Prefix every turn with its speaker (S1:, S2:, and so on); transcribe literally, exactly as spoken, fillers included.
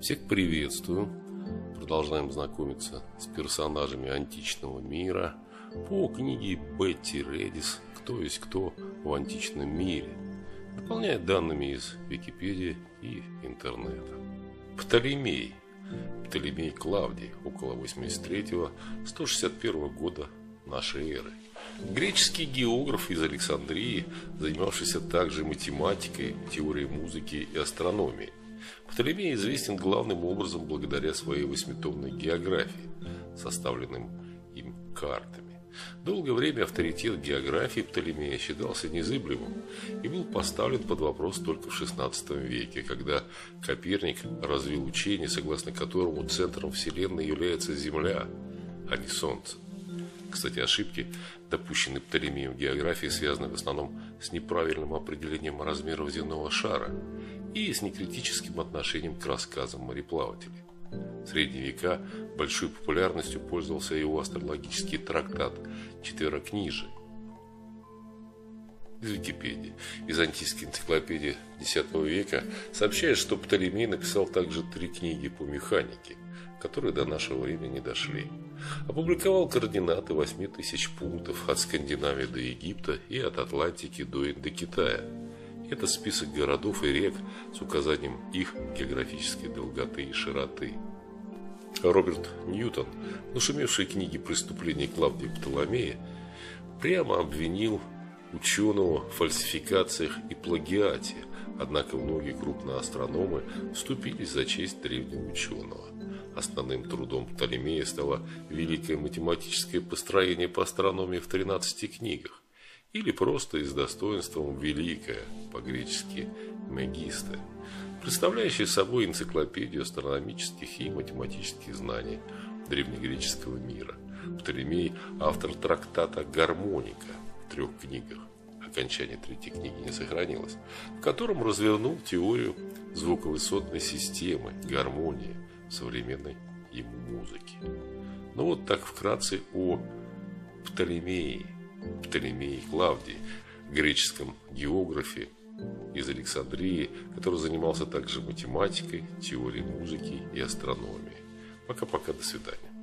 S1: Всех приветствую. Продолжаем знакомиться с персонажами античного мира по книге Бетти Редис «Кто есть кто в античном мире», дополняя данными из Википедии и интернета. Птолемей. Птолемей Клавдий, около восемьдесят третьего — сто шестьдесят первого года нашей эры. Греческий географ из Александрии, занимавшийся также математикой, теорией музыки и астрономией. Птолемей известен главным образом благодаря своей восьмитомной географии, составленным им картами. Долгое время авторитет географии Птолемея считался незыблемым и был поставлен под вопрос только в шестнадцатом веке, когда Коперник развил учение, согласно которому центром Вселенной является Земля, а не Солнце. Кстати, ошибки, допущенные Птолемеем в географии, связаны в основном с неправильным определением размеров земного шара и с некритическим отношением к рассказам мореплавателей. В средние века большой популярностью пользовался его астрологический трактат «Четверокнижие». Из Википедии. Византийская энциклопедия десятого века сообщает, что Птолемей написал также три книги по механике, которые до нашего времени не дошли. Опубликовал координаты восьми тысяч пунктов от Скандинавии до Египта и от Атлантики до Индокитая. Это список городов и рек с указанием их географической долготы и широты. Роберт Ньютон, нашумевший книги «Преступления Клавдия Птоломея», прямо обвинил ученого в фальсификациях и плагиате, однако многие крупные астрономы вступились за честь древнего ученого. Основным трудом Птолемея стало великое математическое построение по астрономии в тринадцати книгах, или просто и с достоинством «великое», по-гречески «мегисте», представляющее собой энциклопедию астрономических и математических знаний древнегреческого мира. Птолемей – автор трактата «Гармоника» в трех книгах, окончание третьей книги не сохранилось, в котором развернул теорию звуковысотной системы, гармонии в современной ему музыке. Ну вот так вкратце о Птолемее. Птолемей Клавдий, греческом географе из Александрии, который занимался также математикой, теорией музыки и астрономией. Пока-пока, до свидания.